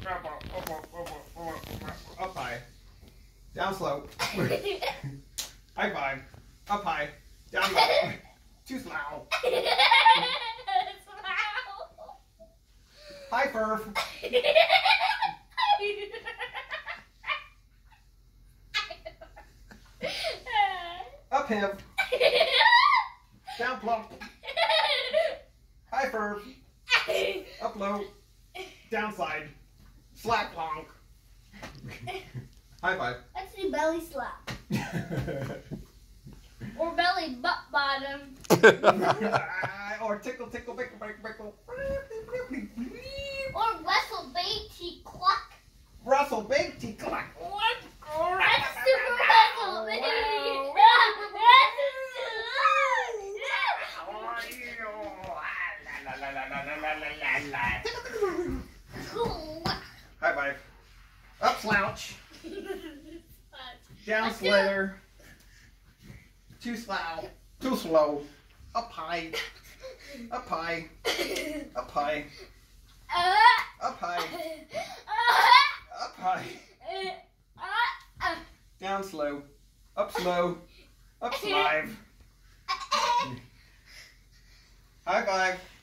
Up high. Down slow. High five. Up high. Down low. Too slow. High furf. Up hip. Down plump. High furf. Up low. Downside. Slap plonk. High five. Let's do belly slap. Or belly butt bottom. Or tickle, tickle, bickle, bickle, bickle. Or Russell Beatty cluck. Russell Beatty cluck. That's super Russell Beatty. High five. Up slouch. Down slither. Too slow. Too slow. Up high. Up high. Up high. Up high. Up high. Down slow. Up slow. Up five. High five.